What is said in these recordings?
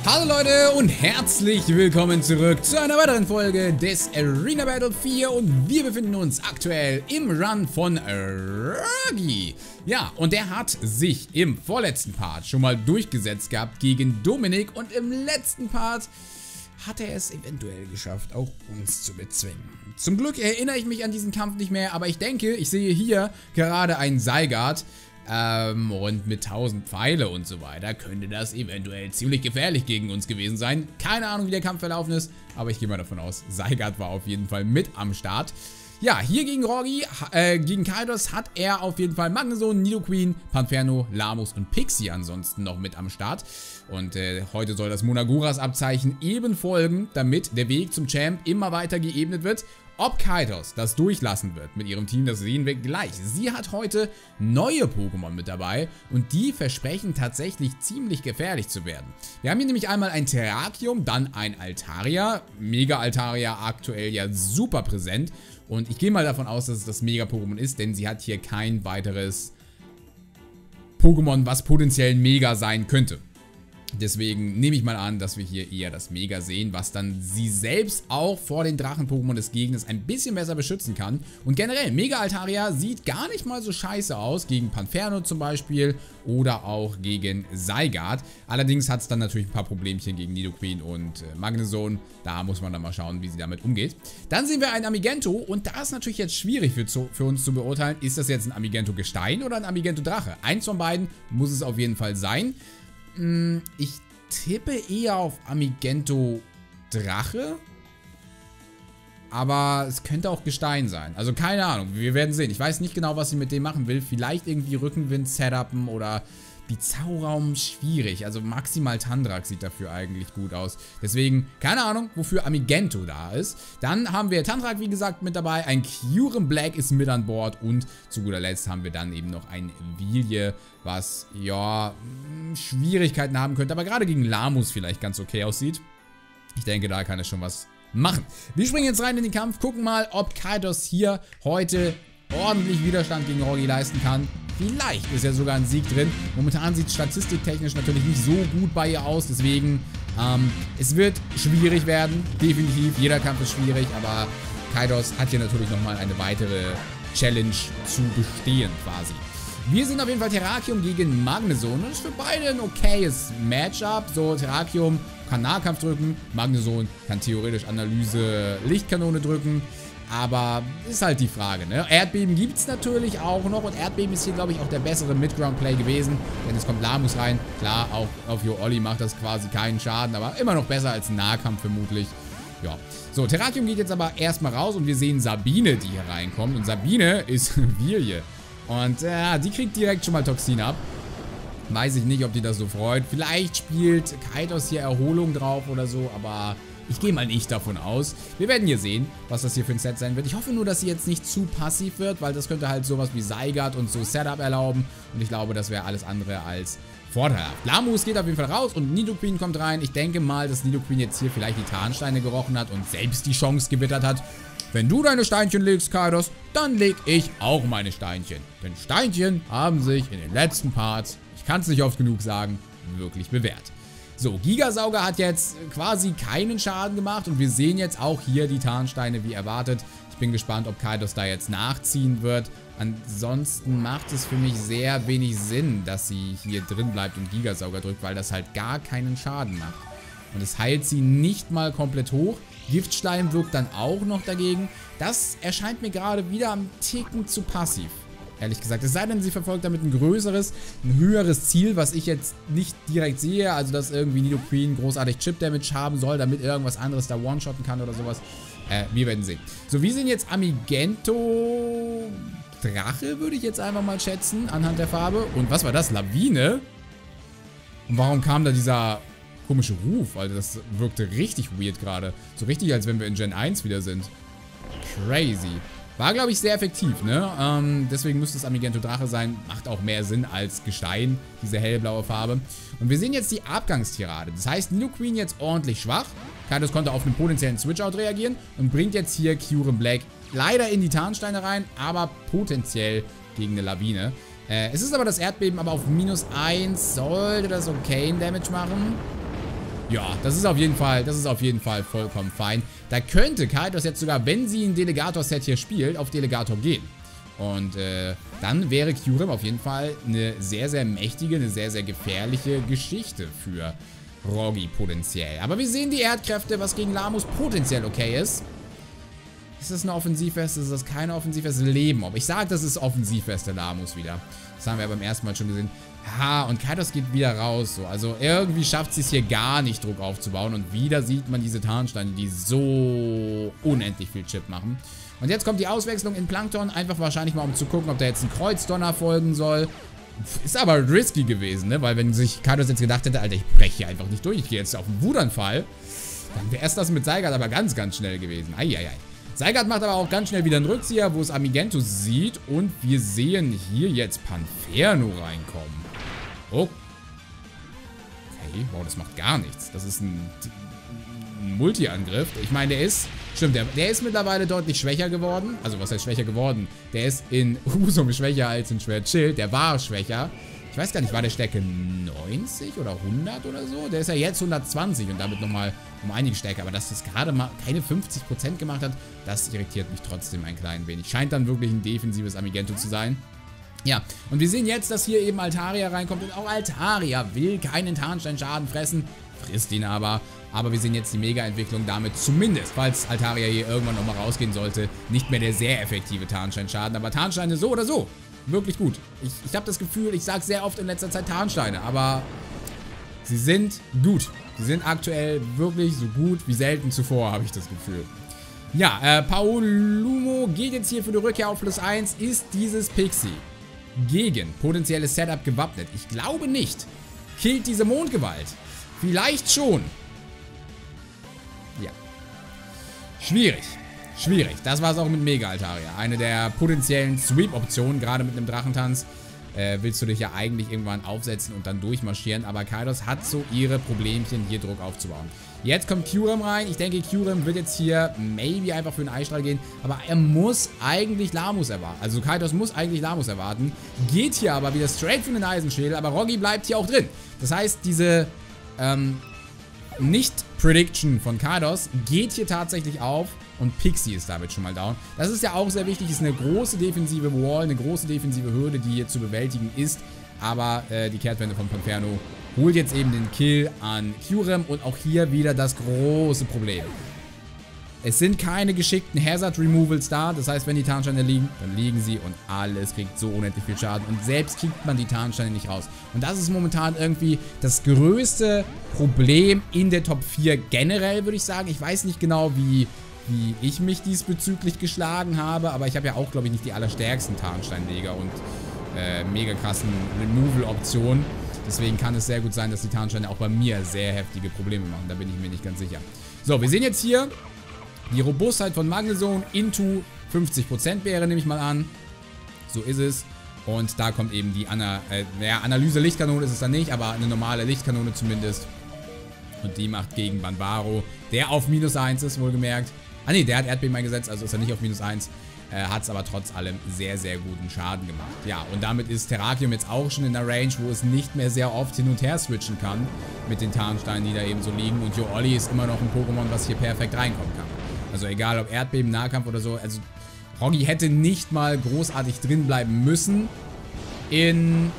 Hallo Leute und herzlich willkommen zurück zu einer weiteren Folge des Arena Battle 4 und wir befinden uns aktuell im Run von Rogi. Ja, und der hat sich im vorletzten Part schon mal durchgesetzt gehabt gegen Dominik und im letzten Part hat er es eventuell geschafft, auch uns zu bezwingen. Zum Glück erinnere ich mich an diesen Kampf nicht mehr, aber ich denke, ich sehe hier gerade einen Zygarde. Und mit 1000 Pfeile und so weiter könnte das eventuell ziemlich gefährlich gegen uns gewesen sein. Keine Ahnung, wie der Kampf verlaufen ist, aber ich gehe mal davon aus, Zygarde war auf jeden Fall mit am Start. Ja, hier gegen Rogi, gegen Kaidos hat er auf jeden Fall Magnezone, Nidoqueen, Panferno, Lamos und Pixie ansonsten noch mit am Start. Und heute soll das Munagoras-Abzeichen eben folgen, damit der Weg zum Champ immer weiter geebnet wird. Ob Kaidos das durchlassen wird mit ihrem Team, das sehen wir gleich. Sie hat heute neue Pokémon mit dabei und die versprechen tatsächlich ziemlich gefährlich zu werden. Wir haben hier nämlich einmal ein Terrakium, dann ein Altaria. Mega Altaria aktuell ja super präsent. Und ich gehe mal davon aus, dass es das Mega-Pokémon ist, denn sie hat hier kein weiteres Pokémon, was potenziell Mega sein könnte. Deswegen nehme ich mal an, dass wir hier eher das Mega sehen, was dann sie selbst auch vor den Drachen-Pokémon des Gegners ein bisschen besser beschützen kann. Und generell, Mega Altaria sieht gar nicht mal so scheiße aus, gegen Panferno zum Beispiel oder auch gegen Zygarde. Allerdings hat es dann natürlich ein paar Problemchen gegen Nidoqueen und Magnezone. Da muss man dann mal schauen, wie sie damit umgeht. Dann sehen wir ein Amigento und da ist natürlich jetzt schwierig für uns zu beurteilen, ist das jetzt ein Amigento Gestein oder ein Amigento Drache? Eins von beiden muss es auf jeden Fall sein. Ich tippe eher auf Amigento Drache, aber es könnte auch Gestein sein. Also keine Ahnung, wir werden sehen. Ich weiß nicht genau, was sie mit dem machen will. Vielleicht irgendwie Rückenwind setupen oder Bizarraum schwierig. Also maximal Tandrak sieht dafür eigentlich gut aus. Deswegen, keine Ahnung, wofür Amigento da ist. Dann haben wir Tandrak, wie gesagt, mit dabei. Ein Kyurem Black ist mit an Bord. Und zu guter Letzt haben wir dann eben noch ein Vilje, was, ja, Schwierigkeiten haben könnte. Aber gerade gegen Lamos vielleicht ganz okay aussieht. Ich denke, da kann es schon was machen. Wir springen jetzt rein in den Kampf. Gucken mal, ob Kaidos hier heute ordentlich Widerstand gegen Rogi leisten kann. Vielleicht ist ja sogar ein Sieg drin. Momentan sieht es statistiktechnisch natürlich nicht so gut bei ihr aus. Deswegen, es wird schwierig werden. Definitiv. Jeder Kampf ist schwierig. Aber Kaidos hat hier natürlich nochmal eine weitere Challenge zu bestehen quasi. Wir sind auf jeden Fall Terrakium gegen Magnezone. Das ist für beide ein okayes Matchup. So, Terrakium kann Nahkampf drücken. Magnezone kann theoretisch Analyse Lichtkanone drücken. Aber ist halt die Frage, ne? Erdbeben gibt es natürlich auch noch. Und Erdbeben ist hier, glaube ich, auch der bessere Midground-Play gewesen. Denn es kommt Lamos rein. Klar, auch auf Yo Olli macht das quasi keinen Schaden. Aber immer noch besser als Nahkampf vermutlich. Ja. So, Terrakium geht jetzt aber erstmal raus. Und wir sehen Sabine, die hier reinkommt. Und Sabine ist Vilje. Und die kriegt direkt schon mal Toxin ab. Weiß ich nicht, ob die das so freut. Vielleicht spielt Kaidos hier Erholung drauf oder so. Aber ich gehe mal nicht davon aus. Wir werden hier sehen, was das hier für ein Set sein wird. Ich hoffe nur, dass sie jetzt nicht zu passiv wird, weil das könnte halt sowas wie Zygarde und so Setup erlauben. Und ich glaube, das wäre alles andere als vorteilhaft. Lamos geht auf jeden Fall raus und Nidoqueen kommt rein. Ich denke mal, dass Nidoqueen jetzt hier vielleicht die Tarnsteine gerochen hat und selbst die Chance gewittert hat. Wenn du deine Steinchen legst, Kaidos, dann leg ich auch meine Steinchen. Denn Steinchen haben sich in den letzten Parts, ich kann es nicht oft genug sagen, wirklich bewährt. So, Gigasauger hat jetzt quasi keinen Schaden gemacht und wir sehen jetzt auch hier die Tarnsteine wie erwartet. Ich bin gespannt, ob Kaidos da jetzt nachziehen wird. Ansonsten macht es für mich sehr wenig Sinn, dass sie hier drin bleibt und Gigasauger drückt, weil das halt gar keinen Schaden macht. Und es heilt sie nicht mal komplett hoch. Giftschleim wirkt dann auch noch dagegen. Das erscheint mir gerade wieder am Ticken zu passiv. Ehrlich gesagt. Es sei denn, sie verfolgt damit ein größeres, ein höheres Ziel, was ich jetzt nicht direkt sehe. Also, dass irgendwie Nidoqueen großartig Chip-Damage haben soll, damit irgendwas anderes da one-shotten kann oder sowas. Wir werden sehen. So, wir sehen jetzt Amigento Drache, würde ich jetzt einfach mal schätzen, anhand der Farbe. Und was war das? Lawine? Und warum kam da dieser komische Ruf? Also, das wirkte richtig weird gerade. So richtig, als wenn wir in Gen 1 wieder sind. Crazy. War, glaube ich, sehr effektiv, ne? Deswegen müsste es Amigento Drache sein. Macht auch mehr Sinn als Gestein, diese hellblaue Farbe. Und wir sehen jetzt die Abgangstirade. Das heißt, Nidoqueen jetzt ordentlich schwach. Kaidos konnte auf einen potenziellen Switch-Out reagieren und bringt jetzt hier Kyurem Black leider in die Tarnsteine rein, aber potenziell gegen eine Lawine. Es ist aber das Erdbeben, aber auf -1 sollte das okayen Damage machen. Ja, das ist auf jeden Fall vollkommen fein. Da könnte Kaitos jetzt sogar, wenn sie ein Delegator-Set hier spielt, auf Delegator gehen. Und dann wäre Kyurem auf jeden Fall eine sehr, sehr mächtige, eine sehr, sehr gefährliche Geschichte für Rogi potenziell. Aber wir sehen die Erdkräfte, was gegen Lamus potenziell okay ist. Ist das eine Offensivweste? Ist das keine Offensivweste? Leben. Aber ich sage, das ist Offensivweste Lamus wieder. Das haben wir beim ersten Mal schon gesehen. Ja, und Kaitos geht wieder raus. So. Also irgendwie schafft sie es hier gar nicht, Druck aufzubauen. Und wieder sieht man diese Tarnsteine, die so unendlich viel Chip machen. Und jetzt kommt die Auswechslung in Plankton. Einfach wahrscheinlich mal, um zu gucken, ob da jetzt ein Kreuzdonner folgen soll. Ist aber risky gewesen, ne? Weil wenn sich Kaitos jetzt gedacht hätte, Alter, ich breche hier einfach nicht durch. Ich gehe jetzt auf einen Wutanfall. Dann wäre es das mit Seigat aber ganz, ganz schnell gewesen. Eieiei. Seigat macht aber auch ganz schnell wieder einen Rückzieher, wo es Amigentus sieht. Und wir sehen hier jetzt Panferno reinkommen. Oh. Okay, wow, das macht gar nichts. Das ist ein Multi-Angriff. Ich meine, der ist... Stimmt, der ist mittlerweile deutlich schwächer geworden. Also, was heißt schwächer geworden? Der ist in Husum schwächer als in Schwert Schild. Der war schwächer. Ich weiß gar nicht, war der Stärke 90 oder 100 oder so? Der ist ja jetzt 120 und damit nochmal um einige stärker. Aber dass das gerade mal keine 50% gemacht hat, das irritiert mich trotzdem ein klein wenig. Scheint dann wirklich ein defensives Amigento zu sein. Ja, und wir sehen jetzt, dass hier eben Altaria reinkommt. Und auch Altaria will keinen Tarnsteinschaden fressen, frisst ihn aber. Aber wir sehen jetzt die Mega-Entwicklung damit zumindest, falls Altaria hier irgendwann nochmal rausgehen sollte, nicht mehr der sehr effektive Tarnsteinschaden. Aber Tarnsteine so oder so, wirklich gut. Ich habe das Gefühl, ich sage sehr oft in letzter Zeit Tarnsteine, aber sie sind gut. Sie sind aktuell wirklich so gut wie selten zuvor, habe ich das Gefühl. Ja, Paolumo geht jetzt hier für die Rückkehr auf +1. Ist dieses Pixie gegen potenzielles Setup gewappnet? Ich glaube nicht. Killt diese Mondgewalt? Vielleicht schon. Ja. Schwierig. Schwierig. Das war es auch mit Mega Altaria. Eine der potenziellen Sweep-Optionen, gerade mit einem Drachentanz. Willst du dich ja eigentlich irgendwann aufsetzen und dann durchmarschieren. Aber Kaitos hat so ihre Problemchen, hier Druck aufzubauen. Jetzt kommt Kyurem rein. Ich denke, Kyurem wird jetzt hier maybe einfach für einen Eisstrahl gehen. Aber er muss eigentlich Lamus erwarten. Also Kaitos muss eigentlich Lamus erwarten. Geht hier aber wieder straight für den Eisenschädel. Aber Rogi bleibt hier auch drin. Das heißt, diese Nicht-Prediction von Kaitos geht hier tatsächlich auf. Und Pixie ist damit schon mal down. Das ist ja auch sehr wichtig. Ist eine große defensive Wall, eine große defensive Hürde, die hier zu bewältigen ist. Aber die Kehrtwende von Panferno holt jetzt eben den Kill an Kyurem. Und auch hier wieder das große Problem. Es sind keine geschickten Hazard-Removals da. Das heißt, wenn die Tarnsteine liegen, dann liegen sie und alles kriegt so unendlich viel Schaden. Und selbst kriegt man die Tarnsteine nicht raus. Und das ist momentan irgendwie das größte Problem in der Top 4 generell, würde ich sagen. Ich weiß nicht genau, wie ich mich diesbezüglich geschlagen habe, aber ich habe ja auch, glaube ich, nicht die allerstärksten Tarnsteinleger und mega krassen Removal-Optionen. Deswegen kann es sehr gut sein, dass die Tarnsteine auch bei mir sehr heftige Probleme machen. Da bin ich mir nicht ganz sicher. So, wir sehen jetzt hier die Robustheit von Magnezone into 50% wäre, nehme ich mal an. So ist es. Und da kommt eben die Analyse-Lichtkanone ist es dann nicht, aber eine normale Lichtkanone zumindest. Und die macht gegen Banbaro, der auf -1 ist, wohlgemerkt. Ah ne, der hat Erdbeben eingesetzt, also ist er nicht auf -1. Hat es aber trotz allem sehr, sehr guten Schaden gemacht. Ja, und damit ist Terrakium jetzt auch schon in der Range, wo es nicht mehr sehr oft hin und her switchen kann mit den Tarnsteinen, die da eben so liegen. Und Jo-Olli ist immer noch ein Pokémon, was hier perfekt reinkommen kann. Also egal ob Erdbeben, Nahkampf oder so. Also Rogi hätte nicht mal großartig drin bleiben müssen in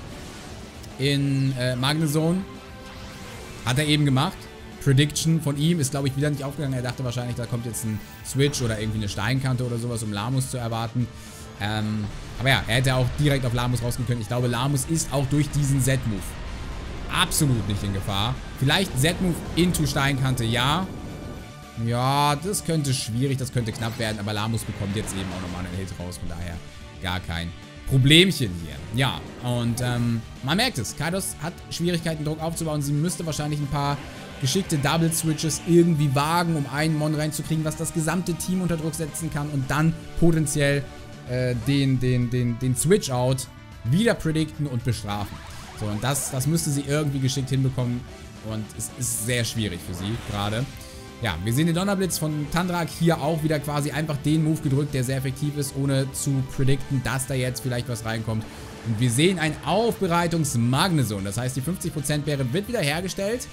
Magnezone. Hat er eben gemacht. Prediction von ihm ist, glaube ich, wieder nicht aufgegangen. Er dachte wahrscheinlich, da kommt jetzt ein Switch oder irgendwie eine Steinkante oder sowas, um Lamus zu erwarten. Aber ja, er hätte auch direkt auf Lamus rausgehen können. Ich glaube, Lamus ist auch durch diesen Z-Move absolut nicht in Gefahr. Vielleicht Z-Move into Steinkante, ja. Ja, das könnte schwierig, das könnte knapp werden. Aber Lamus bekommt jetzt eben auch nochmal einen Hit raus. Von daher gar kein Problemchen hier. Ja, und man merkt es. Kaitos hat Schwierigkeiten, Druck aufzubauen. Sie müsste wahrscheinlich ein paar geschickte Double-Switches irgendwie wagen, um einen Mon reinzukriegen, was das gesamte Team unter Druck setzen kann und dann potenziell den Switch-Out wieder predikten und bestrafen. So, und das müsste sie irgendwie geschickt hinbekommen und es ist sehr schwierig für sie gerade. Ja, wir sehen den Donnerblitz von Tandrak hier auch wieder quasi einfach den Move gedrückt, der sehr effektiv ist, ohne zu predikten, dass da jetzt vielleicht was reinkommt. Und wir sehen ein Aufbereitungs-Magnezone. Das heißt, die 50%-Beere wird wieder hergestellt.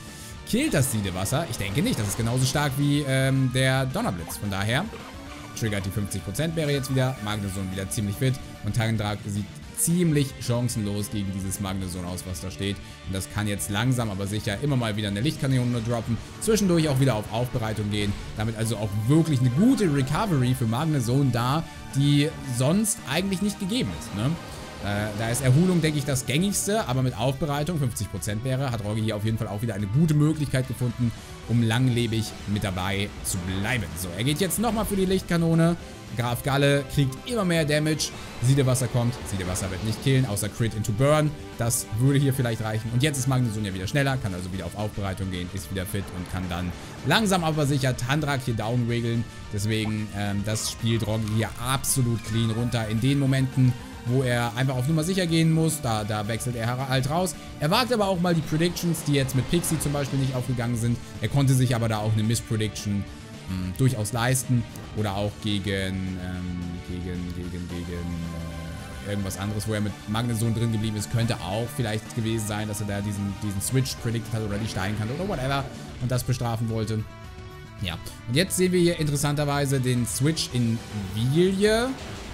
Killt das Siedewasser? Ich denke nicht. Das ist genauso stark wie der Donnerblitz. Von daher triggert die 50% Beere jetzt wieder. Magneson wieder ziemlich fit. Und Tandrak sieht ziemlich chancenlos gegen dieses Magneson aus, was da steht. Und das kann jetzt langsam, aber sicher immer mal wieder eine Lichtkanone droppen. Zwischendurch auch wieder auf Aufbereitung gehen. Damit also auch wirklich eine gute Recovery für Magneson da, die sonst eigentlich nicht gegeben ist, ne? Da ist Erholung, denke ich, das gängigste, aber mit Aufbereitung, 50% wäre, hat Rogi hier auf jeden Fall auch wieder eine gute Möglichkeit gefunden, um langlebig mit dabei zu bleiben. So, er geht jetzt nochmal für die Lichtkanone. Graf Galle kriegt immer mehr Damage. Siedewasser kommt. Siedewasser wird nicht killen, außer Crit into Burn. Das würde hier vielleicht reichen. Und jetzt ist Magneson ja wieder schneller, kann also wieder auf Aufbereitung gehen, ist wieder fit und kann dann langsam aber sicher Tandrak hier down regeln. Deswegen, das spielt Rogi hier absolut clean runter. In den Momenten, wo er einfach auf Nummer sicher gehen muss, da wechselt er halt raus. Er wagt aber auch mal die Predictions, die jetzt mit Pixie zum Beispiel nicht aufgegangen sind. Er konnte sich aber da auch eine Miss-Prediction durchaus leisten. Oder auch gegen irgendwas anderes, wo er mit Magneson drin geblieben ist. Könnte auch vielleicht gewesen sein, dass er da diesen Switch predicted hat oder die Steinkante oder whatever und das bestrafen wollte. Ja, und jetzt sehen wir hier interessanterweise den Switch in Vilje,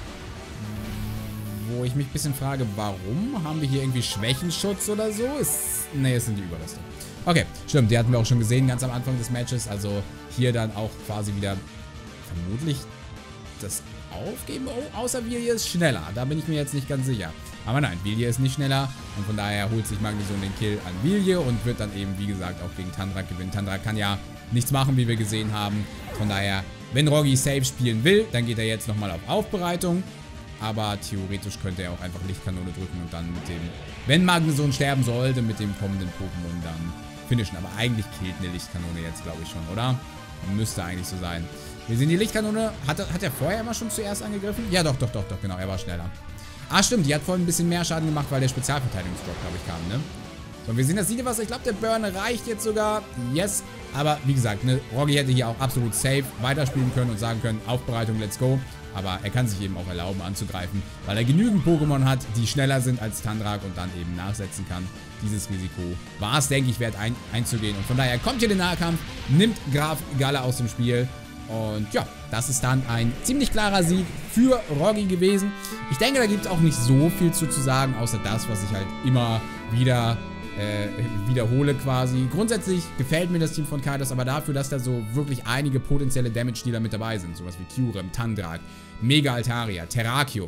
wo ich mich ein bisschen frage, warum? Haben wir hier irgendwie Schwächenschutz oder so? Ne, es sind die Überreste. Okay, stimmt, die hatten wir auch schon gesehen ganz am Anfang des Matches. Also hier dann auch quasi wieder vermutlich das Aufgeben. Oh, außer Vilje ist schneller. Da bin ich mir jetzt nicht ganz sicher. Aber nein, Vilje ist nicht schneller. Und von daher holt sich Magneson den Kill an Vilje und wird dann eben, wie gesagt, auch gegen Tandrak gewinnen. Tandrak kann ja nichts machen, wie wir gesehen haben. Von daher, wenn Rogi safe spielen will, dann geht er jetzt nochmal auf Aufbereitung. Aber theoretisch könnte er auch einfach Lichtkanone drücken und dann mit dem, wenn Magneson sterben sollte, mit dem kommenden Pokémon dann finishen. Aber eigentlich killt eine Lichtkanone jetzt, glaube ich schon, oder? Müsste eigentlich so sein. Wir sehen die Lichtkanone. Hat er vorher immer schon zuerst angegriffen? Ja, doch, genau. Er war schneller. Ah, stimmt. Die hat vorhin ein bisschen mehr Schaden gemacht, weil der Spezialverteidigungsdrop, glaube ich, kam, ne? So, wir sehen das Siedewasser. Ich glaube, der Burn reicht jetzt sogar. Yes. Aber wie gesagt, ne, Rogi hätte hier auch absolut safe weiterspielen können und sagen können, Aufbereitung, let's go. Aber er kann sich eben auch erlauben anzugreifen, weil er genügend Pokémon hat, die schneller sind als Tandrak und dann eben nachsetzen kann. Dieses Risiko war es, denke ich, wert einzugehen. Und von daher kommt hier der Nahkampf, nimmt Graf Galle aus dem Spiel. Und ja, das ist dann ein ziemlich klarer Sieg für Rogi gewesen. Ich denke, da gibt es auch nicht so viel zu sagen, außer das, was ich halt immer wieder wiederhole quasi. Grundsätzlich gefällt mir das Team von Kaidos, aber dafür, dass da so wirklich einige potenzielle Damage-Dealer mit dabei sind, sowas wie Kyurem, Tandrak, Mega Altaria, Terrakium,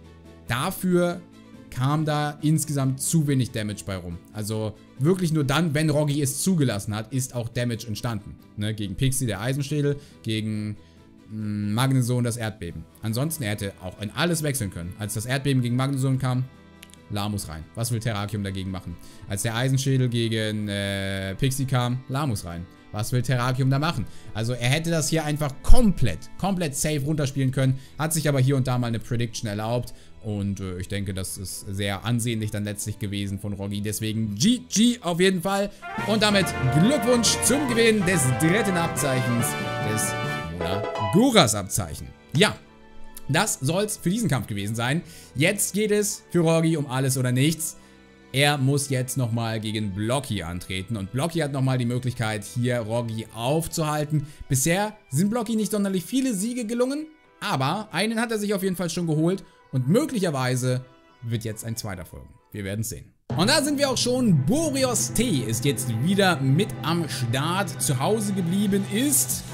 dafür kam da insgesamt zu wenig Damage bei rum. Also wirklich nur dann, wenn Rogi es zugelassen hat, ist auch Damage entstanden. Ne? Gegen Pixie der Eisenschädel, gegen Magneson das Erdbeben. Ansonsten, er hätte auch in alles wechseln können. Als das Erdbeben gegen Magneson kam, Lamus rein. Was will Terrakium dagegen machen? Als der Eisenschädel gegen Pixie kam, Lamus rein. Was will Terrakium da machen? Also er hätte das hier einfach komplett safe runterspielen können, hat sich aber hier und da mal eine Prediction erlaubt und ich denke, das ist sehr ansehnlich dann letztlich gewesen von Rogi. Deswegen GG auf jeden Fall und damit Glückwunsch zum Gewinn des dritten Abzeichens, des Munaguras Abzeichen. Ja. Das soll's für diesen Kampf gewesen sein. Jetzt geht es für Rogi um alles oder nichts. Er muss jetzt nochmal gegen Blocky antreten. Und Blocky hat nochmal die Möglichkeit, hier Rogi aufzuhalten. Bisher sind Blocky nicht sonderlich viele Siege gelungen. Aber einen hat er sich auf jeden Fall schon geholt. Und möglicherweise wird jetzt ein zweiter folgen. Wir werden sehen. Und da sind wir auch schon. Boreos T ist jetzt wieder mit am Start. Zu Hause geblieben ist...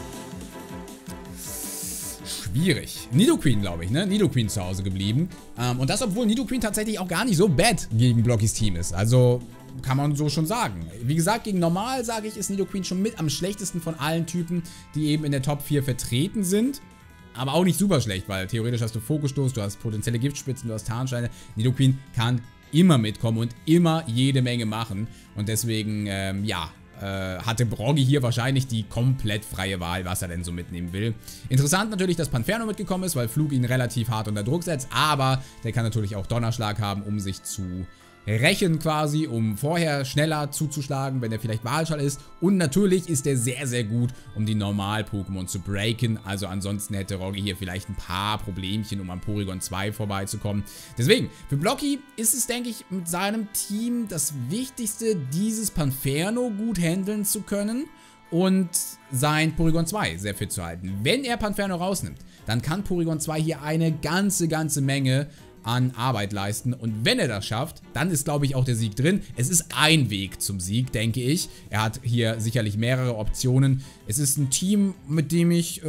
schwierig. Nidoqueen, glaube ich, ne? Nidoqueen zu Hause geblieben. Und das, obwohl Nidoqueen tatsächlich auch gar nicht so bad gegen Blockys Team ist. Also, kann man so schon sagen. Wie gesagt, gegen Normal, sage ich, ist Nidoqueen schon mit am schlechtesten von allen Typen, die eben in der Top 4 vertreten sind. Aber auch nicht super schlecht, weil theoretisch hast du Fokusstoß, du hast potenzielle Giftspitzen, du hast Tarnsteine. Nidoqueen kann immer mitkommen und immer jede Menge machen. Und deswegen, ja, hatte Rogi hier wahrscheinlich die komplett freie Wahl, was er denn so mitnehmen will. Interessant natürlich, dass Panferno mitgekommen ist, weil Flug ihn relativ hart unter Druck setzt, aber der kann natürlich auch Donnerschlag haben, um sich zu rächen quasi, um vorher schneller zuzuschlagen, wenn er vielleicht Wahlschall ist. Und natürlich ist er sehr, sehr gut, um die Normal-Pokémon zu breaken. Also ansonsten hätte Roggy hier vielleicht ein paar Problemchen, um an Porygon 2 vorbeizukommen. Deswegen, für Blocky ist es, denke ich, mit seinem Team das Wichtigste, dieses Panferno gut handeln zu können und sein Porygon 2 sehr fit zu halten. Wenn er Panferno rausnimmt, dann kann Porygon 2 hier eine ganze Menge an Arbeit leisten. Und wenn er das schafft, dann ist, glaube ich, auch der Sieg drin. Es ist ein Weg zum Sieg, denke ich. Er hat hier sicherlich mehrere Optionen. Es ist ein Team, mit dem ich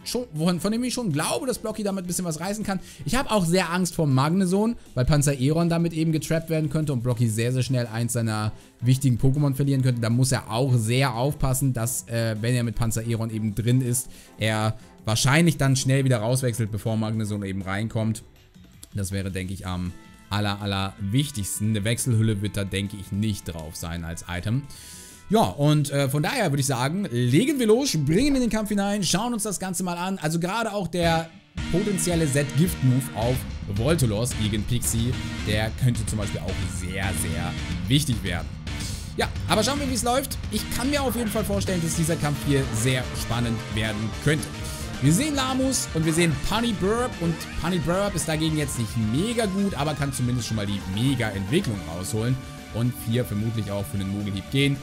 von dem ich schon glaube, dass Blocky damit ein bisschen was reißen kann. Ich habe auch sehr Angst vor Magneson, weil Panzereron damit eben getrappt werden könnte und Blocky sehr, sehr schnell eins seiner wichtigen Pokémon verlieren könnte. Da muss er auch sehr aufpassen, dass, wenn er mit Panzereron eben drin ist, er wahrscheinlich dann schnell wieder rauswechselt, bevor Magneson eben reinkommt. Das wäre, denke ich, am aller wichtigsten. Eine Wechselhülle wird da, denke ich, nicht drauf sein als Item. Ja, und von daher würde ich sagen, legen wir los, springen in den Kampf hinein, schauen uns das Ganze mal an. Also gerade auch der potenzielle Z-Gift-Move auf Voltolos gegen Pixie, der könnte zum Beispiel auch sehr, sehr wichtig werden. Ja, aber schauen wir, wie es läuft. Ich kann mir auf jeden Fall vorstellen, dass dieser Kampf hier sehr spannend werden könnte. Wir sehen Lamus und wir sehen Punny-Burp und Punny-Burp ist dagegen jetzt nicht mega gut, aber kann zumindest schon mal die Mega-Entwicklung rausholen und hier vermutlich auch für einen Mogelhieb gehen.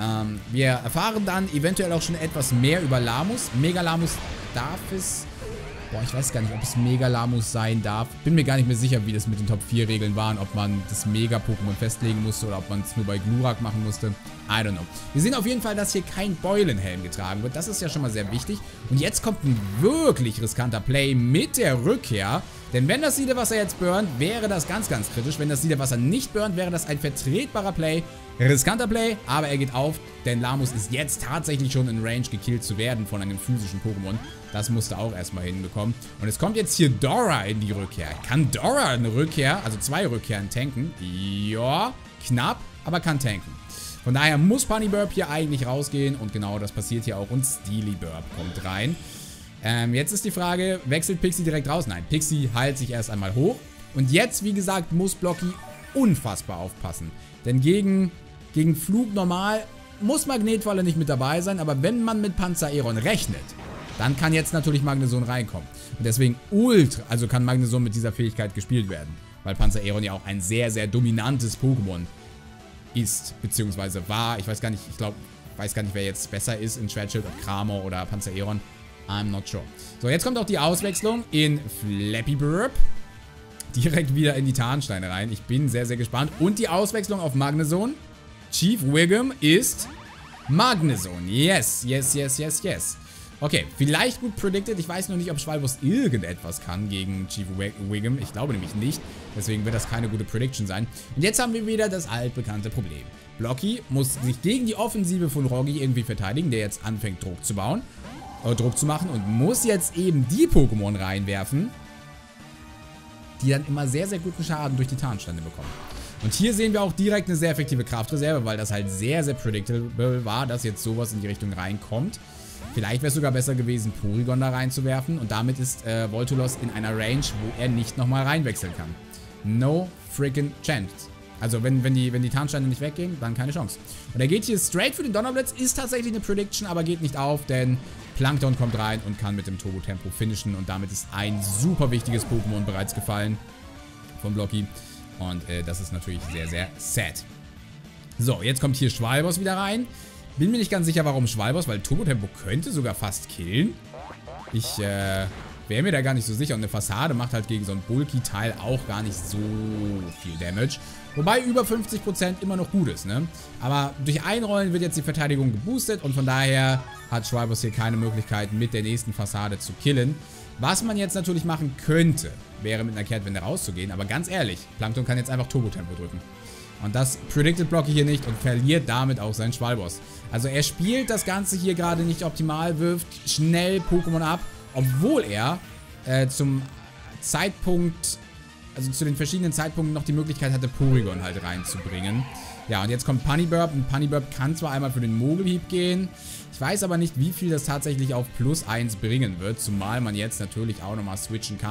Wir erfahren dann eventuell auch schon etwas mehr über Lamus. Mega-Lamus darf es... Boah, ich weiß gar nicht, ob es Mega-Lamus sein darf. Bin mir gar nicht mehr sicher, wie das mit den Top 4 Regeln waren. Ob man das Mega-Pokémon festlegen musste oder ob man es nur bei Glurak machen musste. I don't know. Wir sehen auf jeden Fall, dass hier kein Beulenhelm getragen wird. Das ist ja schon mal sehr wichtig. Und jetzt kommt ein wirklich riskanter Play mit der Rückkehr. Denn wenn das Siedewasser jetzt burnt, wäre das ganz kritisch. Wenn das Siedewasser nicht burnt, wäre das ein vertretbarer Play. Riskanter Play, aber er geht auf, denn Lamus ist jetzt tatsächlich schon in Range gekillt zu werden von einem physischen Pokémon. Das musste auch erstmal hinbekommen. Und es kommt jetzt hier Dora in die Rückkehr. Kann Dora eine Rückkehr, also 2 Rückkehren tanken? Ja, knapp, aber kann tanken. Von daher muss Punny-Burp hier eigentlich rausgehen und genau das passiert hier auch und Steely-Burp kommt rein. Jetzt ist die Frage, wechselt Pixie direkt raus? Nein, Pixie heilt sich erst einmal hoch. Und jetzt, wie gesagt, muss Blocky unfassbar aufpassen. Denn gegen Flug normal muss Magnetfalle nicht mit dabei sein, aber wenn man mit Panzereron rechnet, dann kann jetzt natürlich Magneson reinkommen. Und deswegen also kann Magneson mit dieser Fähigkeit gespielt werden. Weil Panzereron ja auch ein sehr, sehr dominantes Pokémon ist, beziehungsweise war. Ich weiß gar nicht, wer jetzt besser ist in Schwertschild, ob Kramer oder Panzereron. I'm not sure. So, jetzt kommt auch die Auswechslung in Flappy Burp. Direkt wieder in die Tarnsteine rein. Ich bin sehr, sehr gespannt. Und die Auswechslung auf Magneson. Chief Wiggum ist Magneson. Yes. Okay, vielleicht gut predicted. Ich weiß noch nicht, ob Schwalbus irgendetwas kann gegen Chief Wiggum. Ich glaube nämlich nicht. Deswegen wird das keine gute Prediction sein. Und jetzt haben wir wieder das altbekannte Problem. Blocky muss sich gegen die Offensive von Roggy irgendwie verteidigen, der jetzt anfängt Druck zu machen und muss jetzt eben die Pokémon reinwerfen, die dann immer sehr, sehr guten Schaden durch die Tarnsteine bekommen. Und hier sehen wir auch direkt eine sehr effektive Kraftreserve, weil das halt sehr, sehr predictable war, dass jetzt sowas in die Richtung reinkommt. Vielleicht wäre es sogar besser gewesen, Porygon da reinzuwerfen und damit ist Voltolos in einer Range, wo er nicht nochmal reinwechseln kann. No freaking chance. Also wenn die Tarnsteine nicht weggehen, dann keine Chance. Und er geht hier straight für den Donnerblitz, ist tatsächlich eine Prediction, aber geht nicht auf, denn Plankton kommt rein und kann mit dem Turbo-Tempo finishen. Und damit ist ein super wichtiges Pokémon bereits gefallen von Blocky. Und das ist natürlich sehr, sehr sad. So, jetzt kommt hier Schwalbos wieder rein. Bin mir nicht ganz sicher, warum Schwalbos, weil Turbo-Tempo könnte sogar fast killen. Ich wäre mir da gar nicht so sicher. Und eine Fassade macht halt gegen so ein Bulky-Teil auch gar nicht so viel Damage. Wobei über 50% immer noch gut ist, ne? Aber durch Einrollen wird jetzt die Verteidigung geboostet und von daher hat Schwalbos hier keine Möglichkeit, mit der nächsten Fassade zu killen. Was man jetzt natürlich machen könnte, wäre mit einer Kehrtwende rauszugehen. Aber ganz ehrlich, Plankton kann jetzt einfach Turbo-Tempo drücken. Und das predicted Blocky hier nicht und verliert damit auch seinen Schwalbos. Also er spielt das Ganze hier gerade nicht optimal, wirft schnell Pokémon ab, obwohl er zum Zeitpunkt... also zu den verschiedenen Zeitpunkten noch die Möglichkeit hatte, Porygon halt reinzubringen. Ja, und jetzt kommt Punny-Burp. Und Punny-Burp kann zwar einmal für den Mogelhieb gehen. Ich weiß aber nicht, wie viel das tatsächlich auf +1 bringen wird. Zumal man jetzt natürlich auch nochmal switchen kann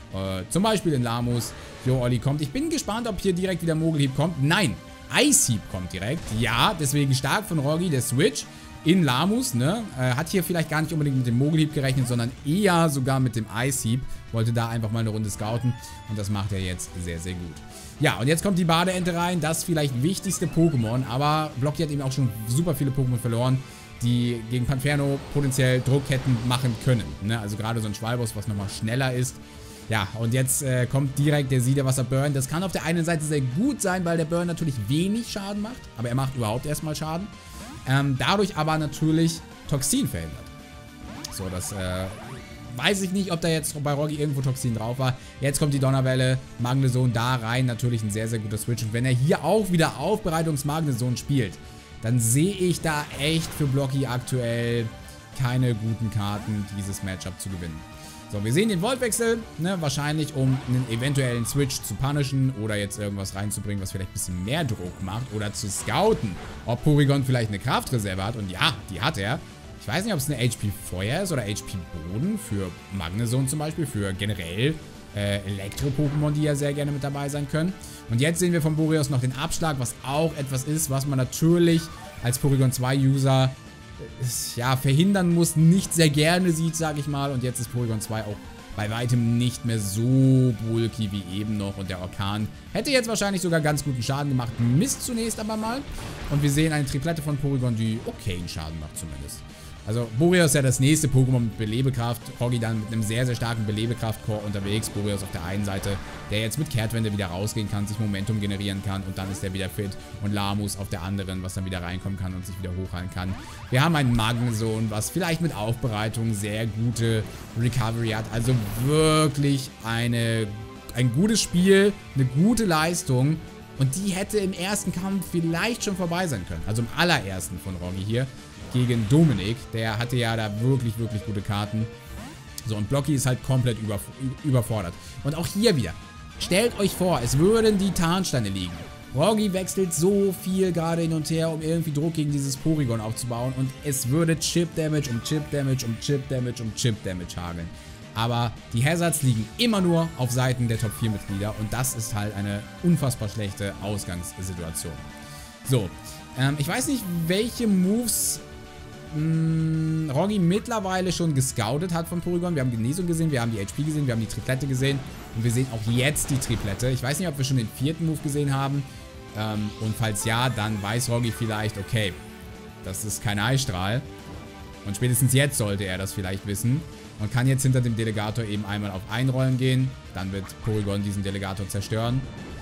Zum Beispiel in Lamus. Jo, Olli kommt. Ich bin gespannt, ob hier direkt wieder Mogelhieb kommt. Nein, Iceheap kommt direkt. Ja, deswegen stark von Roggi, der Switch in Lamus, ne? Hat hier vielleicht gar nicht unbedingt mit dem Mogelhieb gerechnet, sondern eher sogar mit dem Iceheap. Wollte da einfach mal eine Runde scouten und das macht er jetzt sehr, sehr gut. Ja, und jetzt kommt die Badeente rein, das vielleicht wichtigste Pokémon, aber Blocky hat eben auch schon super viele Pokémon verloren, die gegen Panferno potenziell Druck hätten machen können, ne? Also gerade so ein Schwalbos, was nochmal schneller ist. Ja, und jetzt kommt direkt der Siederwasser-Burn. Das kann auf der einen Seite sehr gut sein, weil der Burn natürlich wenig Schaden macht, aber er macht überhaupt erstmal Schaden. Dadurch aber natürlich Toxin verhindert. So, das weiß ich nicht, ob da jetzt bei Roggi irgendwo Toxin drauf war. Jetzt kommt die Donnerwelle, Magneson da rein, natürlich ein sehr, sehr guter Switch. Und wenn er hier auch wieder Aufbereitungs-Magneson spielt, dann sehe ich da echt für Blocky aktuell keine guten Karten, dieses Matchup zu gewinnen. So, wir sehen den Voltwechsel, ne, wahrscheinlich um einen eventuellen Switch zu punishen oder jetzt irgendwas reinzubringen, was vielleicht ein bisschen mehr Druck macht oder zu scouten, ob Porygon vielleicht eine Kraftreserve hat. Und ja, die hat er. Ich weiß nicht, ob es eine HP Feuer ist oder HP Boden für Magneson zum Beispiel, für generell Elektro-Pokémon, die ja sehr gerne mit dabei sein können. Und jetzt sehen wir von Boreos noch den Abschlag, was auch etwas ist, was man natürlich als Porygon 2-User ja, verhindern muss, nicht sehr gerne sieht, sage ich mal. Und jetzt ist Porygon 2 auch bei weitem nicht mehr so bulky wie eben noch. Und der Orkan hätte jetzt wahrscheinlich sogar ganz guten Schaden gemacht. Misst zunächst aber mal. Und wir sehen eine Triplette von Porygon, die okayen Schaden macht zumindest. Also Boreos ist ja das nächste Pokémon mit Belebekraft. Roggi dann mit einem sehr, sehr starken Belebekraft-Core unterwegs. Boreos auf der einen Seite, der jetzt mit Kehrtwende wieder rausgehen kann, sich Momentum generieren kann und dann ist der wieder fit. Und Lamus auf der anderen, was dann wieder reinkommen kann und sich wieder hochheilen kann. Wir haben einen Magneson, was vielleicht mit Aufbereitung sehr gute Recovery hat. Also wirklich ein gutes Spiel, eine gute Leistung. Und die hätte im ersten Kampf vielleicht schon vorbei sein können. Also im allerersten von Roggi hier. Gegen Dominik, der hatte ja da wirklich, wirklich gute Karten. So, und Blocky ist halt komplett überfordert. Und auch hier wieder, stellt euch vor, es würden die Tarnsteine liegen. Roggi wechselt so viel gerade hin und her, um irgendwie Druck gegen dieses Porygon aufzubauen. Und es würde Chip-Damage um Chip-Damage um Chip-Damage um Chip-Damage hageln. Aber die Hazards liegen immer nur auf Seiten der Top-4-Mitglieder. Und das ist halt eine unfassbar schlechte Ausgangssituation. So, ich weiß nicht, welche Moves Roggi mittlerweile schon gescoutet hat von Porygon. Wir haben Genesung gesehen, wir haben die HP gesehen, wir haben die Triplette gesehen und wir sehen auch jetzt die Triplette. Ich weiß nicht, ob wir schon den vierten Move gesehen haben und falls ja, dann weiß Roggi vielleicht, okay, das ist kein Eisstrahl und spätestens jetzt sollte er das vielleicht wissen und kann jetzt hinter dem Delegator eben einmal auf Einrollen gehen. Dann wird Porygon diesen Delegator zerstören.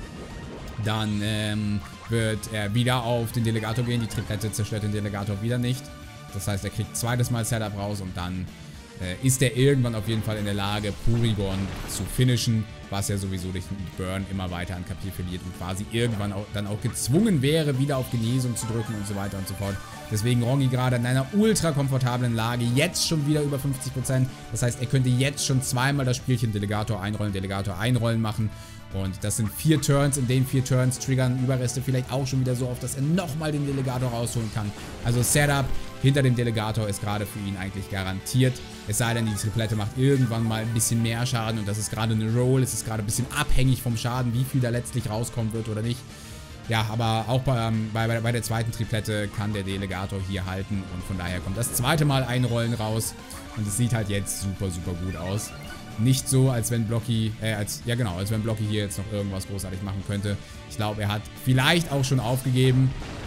Dann wird er wieder auf den Delegator gehen. Die Triplette zerstört den Delegator wieder nicht. Das heißt, er kriegt zweites Mal Setup raus und dann ist er irgendwann auf jeden Fall in der Lage, Porygon zu finishen, was er sowieso durch den Burn immer weiter an KP verliert und quasi irgendwann dann auch gezwungen wäre, wieder auf Genesung zu drücken und so weiter und so fort. Deswegen Roggi gerade in einer ultra komfortablen Lage, jetzt schon wieder über 50%. Das heißt, er könnte jetzt schon zweimal das Spielchen Delegator einrollen machen. Und das sind 4 Turns. In den 4 Turns triggern Überreste vielleicht auch schon wieder so auf, dass er nochmal den Delegator rausholen kann. Also Setup hinter dem Delegator ist gerade für ihn eigentlich garantiert. Es sei denn, die Triplette macht irgendwann mal ein bisschen mehr Schaden. Und das ist gerade eine Roll. Es ist gerade ein bisschen abhängig vom Schaden, wie viel da letztlich rauskommen wird oder nicht. Ja, aber auch bei der zweiten Triplette kann der Delegator hier halten. Und von daher kommt das zweite Mal Einrollen raus. Und es sieht halt jetzt super, super gut aus. Nicht so, als wenn Blocky, als wenn Blocky hier jetzt noch irgendwas großartig machen könnte. Ich glaube, er hat vielleicht auch schon aufgegeben.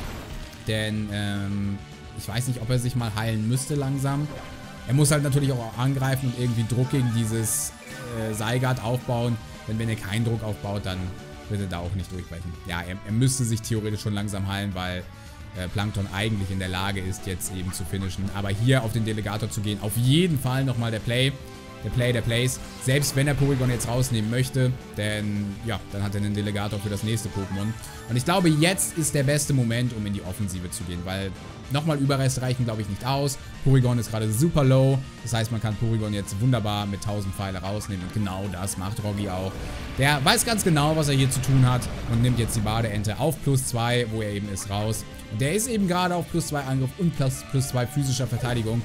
Denn, ich weiß nicht, ob er sich mal heilen müsste langsam. Er muss halt natürlich auch angreifen und irgendwie Druck gegen dieses Zygarde aufbauen. Denn wenn er keinen Druck aufbaut, dann wird er da auch nicht durchbrechen. Ja, er müsste sich theoretisch schon langsam heilen, weil Plankton eigentlich in der Lage ist, jetzt eben zu finishen. Aber hier auf den Delegator zu gehen, auf jeden Fall nochmal der Play. Der Plays. Selbst wenn er Porygon jetzt rausnehmen möchte, denn ja, dann hat er einen Delegator für das nächste Pokémon. Und ich glaube, jetzt ist der beste Moment, um in die Offensive zu gehen, weil nochmal Überreste reichen, glaube ich, nicht aus. Porygon ist gerade super low. Das heißt, man kann Porygon jetzt wunderbar mit 1000 Pfeile rausnehmen. Und genau das macht Roggi auch. Der weiß ganz genau, was er hier zu tun hat und nimmt jetzt die Badeente auf +2, wo er eben ist, raus. Und der ist eben gerade auf +2 Angriff und +2 physischer Verteidigung.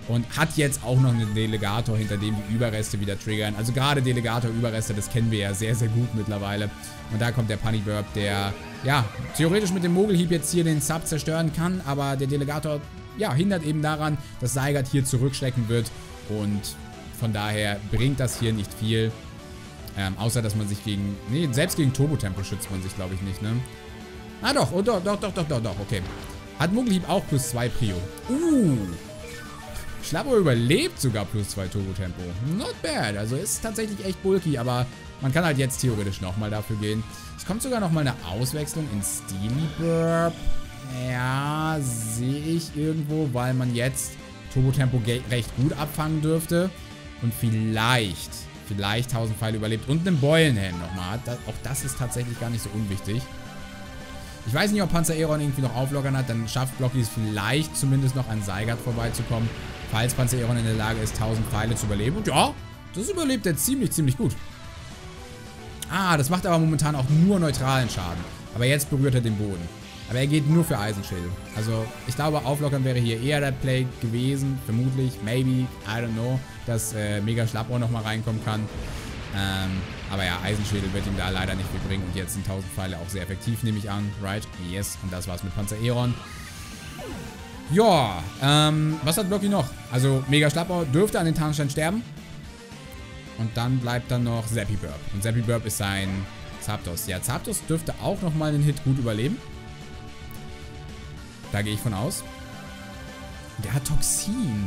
Und hat jetzt auch noch einen Delegator, hinter dem die Überreste wieder triggern. Also gerade Delegator-Überreste, das kennen wir ja sehr, sehr gut mittlerweile. Und da kommt der Punnyburb, der, ja, theoretisch mit dem Mogelhieb jetzt hier den Sub zerstören kann. Aber der Delegator, ja, hindert eben daran, dass Seigat hier zurückschrecken wird. Und von daher bringt das hier nicht viel. Außer, dass man sich gegen, nee, selbst gegen Turbo-Tempo schützt man sich, glaube ich, nicht, ne? Ah, doch, oh, doch, okay. Hat Mogelhieb auch +2 Prio. Schlappohr überlebt sogar +2 Turbo-Tempo. Not bad. Also ist tatsächlich echt bulky, aber man kann halt jetzt theoretisch nochmal dafür gehen. Es kommt sogar nochmal eine Auswechslung in Steely Burp. Ja, sehe ich irgendwo, weil man jetzt Turbo-Tempo recht gut abfangen dürfte. Und vielleicht 1000 Pfeile überlebt und einen Beulenhelm nochmal hat. Auch das ist tatsächlich gar nicht so unwichtig. Ich weiß nicht, ob Panzer Aeron irgendwie noch auflockern hat. Dann schafft Blocky es vielleicht zumindest noch an Seigat vorbeizukommen. Falls Panzer Aeron in der Lage ist, 1000 Pfeile zu überleben. Und ja, das überlebt er ziemlich gut. Ah, das macht aber momentan auch nur neutralen Schaden. Aber jetzt berührt er den Boden. Aber er geht nur für Eisenschädel. Also, ich glaube, auflockern wäre hier eher der Play gewesen. Vermutlich, maybe, I don't know, dass Mega Schlappohr nochmal reinkommen kann. Aber ja, Eisenschädel wird ihm da leider nicht viel bringen. Und jetzt sind 1000 Pfeile auch sehr effektiv, nehme ich an. Right? Yes. Und das war's mit Panzer Aeron. Ja, was hat Blocky noch? Also, Mega Schlappohr dürfte an den Tarnstein sterben. Und dann bleibt dann noch Zappy Burp. Und Zappy Burp ist sein Zapdos. Ja, Zapdos dürfte auch nochmal einen Hit gut überleben. Da gehe ich von aus. Der hat Toxin.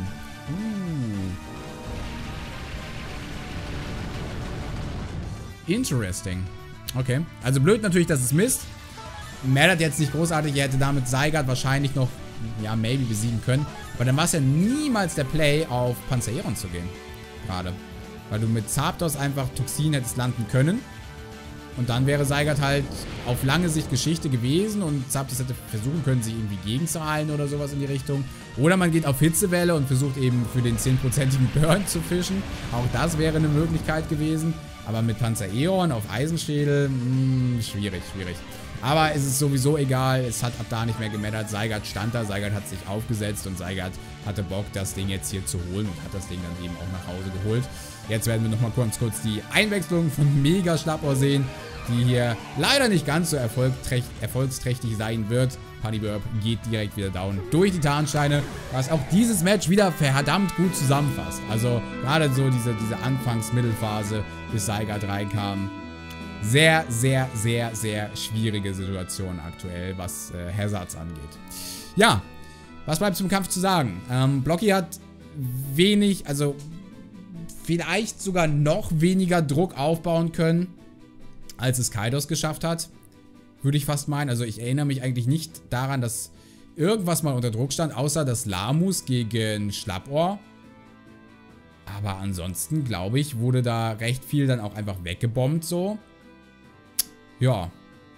Interesting. Okay. Also blöd natürlich, dass es misst. Mattert jetzt nicht großartig. Er hätte damit Seigat wahrscheinlich noch, ja, maybe besiegen können. Aber dann war es ja niemals der Play, auf Panzer Aeron zu gehen. Gerade. Weil du mit Zapdos einfach Toxin hättest landen können. Und dann wäre Seigat halt auf lange Sicht Geschichte gewesen und Zapdos hätte versuchen können, sich irgendwie gegenzuhalten oder sowas in die Richtung. Oder man geht auf Hitzewelle und versucht eben für den 10%igen Burn zu fischen. Auch das wäre eine Möglichkeit gewesen. Aber mit Panzer Aeron auf Eisenschädel, schwierig. Aber es ist sowieso egal, es hat ab da nicht mehr gemattert. Seigat stand da, Seigat hat sich aufgesetzt und Seigat hatte Bock, das Ding jetzt hier zu holen und hat das Ding dann eben auch nach Hause geholt. Jetzt werden wir nochmal kurz die Einwechslung von Mega Schlappohr sehen, die hier leider nicht ganz so erfolgsträchtig sein wird. Punnyburb geht direkt wieder down durch die Tarnsteine, was auch dieses Match wieder verdammt gut zusammenfasst. Also gerade so diese Anfangs-Mittelphase, bis Seigat reinkam. Sehr schwierige Situation aktuell, was Hazards angeht. Ja, was bleibt zum Kampf zu sagen? Blocky hat wenig, also vielleicht sogar noch weniger Druck aufbauen können, als es Kaidos geschafft hat. Würde ich fast meinen. Also ich erinnere mich eigentlich nicht daran, dass irgendwas mal unter Druck stand, außer das Lamus gegen Schlappohr. Aber ansonsten, glaube ich, wurde da recht viel dann auch einfach weggebombt so. Ja.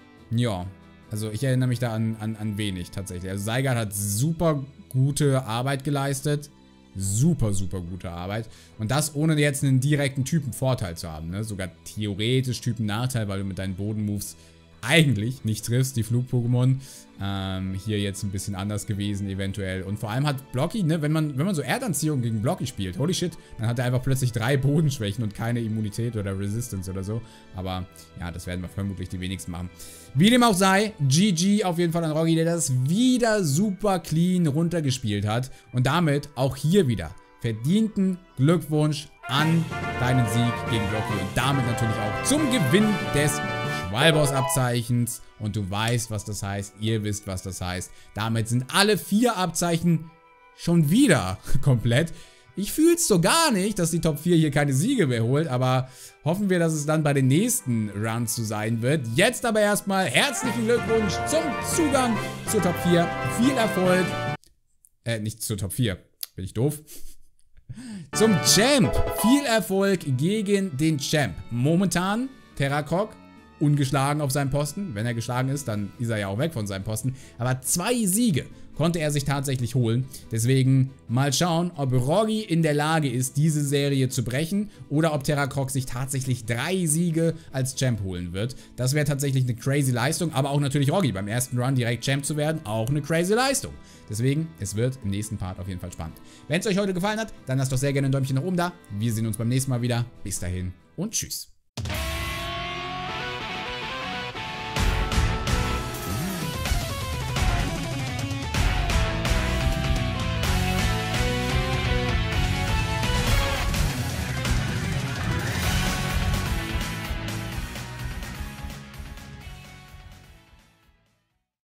Also ich erinnere mich da an wenig tatsächlich. Also Seigat hat super gute Arbeit geleistet. Super gute Arbeit. Und das ohne jetzt einen direkten Typenvorteil zu haben. Ne? Sogar theoretisch Typen-Nachteil, weil du mit deinen Boden-Moves eigentlich nicht triffst, die Flug-Pokémon. Hier jetzt ein bisschen anders gewesen eventuell. Und vor allem hat Blocky, ne, wenn man so Erdanziehung gegen Blocky spielt, holy shit, dann hat er einfach plötzlich 3 Bodenschwächen und keine Immunität oder Resistance oder so. Aber ja, das werden wir vermutlich die wenigsten machen. Wie dem auch sei, GG auf jeden Fall an Roggi, der das wieder super clean runtergespielt hat. Und damit auch hier wieder verdienten Glückwunsch an deinen Sieg gegen Blocky und damit natürlich auch zum Gewinn des Schwalboss-Abzeichens. Und du weißt, was das heißt. Ihr wisst, was das heißt. Damit sind alle 4 Abzeichen schon wieder komplett. Ich fühle es so gar nicht, dass die Top 4 hier keine Siege mehr holt. Aber hoffen wir, dass es dann bei den nächsten Runs so sein wird. Jetzt aber erstmal herzlichen Glückwunsch zum Zugang zur Top 4. Viel Erfolg. Nicht zur Top 4. Bin ich doof? Zum Champ. Viel Erfolg gegen den Champ. Momentan Terrakrok ungeschlagen auf seinem Posten. Wenn er geschlagen ist, dann ist er ja auch weg von seinem Posten. Aber 2 Siege konnte er sich tatsächlich holen. Deswegen mal schauen, ob Roggi in der Lage ist, diese Serie zu brechen oder ob Terracroc sich tatsächlich 3 Siege als Champ holen wird. Das wäre tatsächlich eine crazy Leistung, aber auch natürlich Roggi beim ersten Run direkt Champ zu werden, auch eine crazy Leistung. Deswegen, es wird im nächsten Part auf jeden Fall spannend. Wenn es euch heute gefallen hat, dann lasst doch sehr gerne ein Däumchen nach oben da. Wir sehen uns beim nächsten Mal wieder. Bis dahin und tschüss.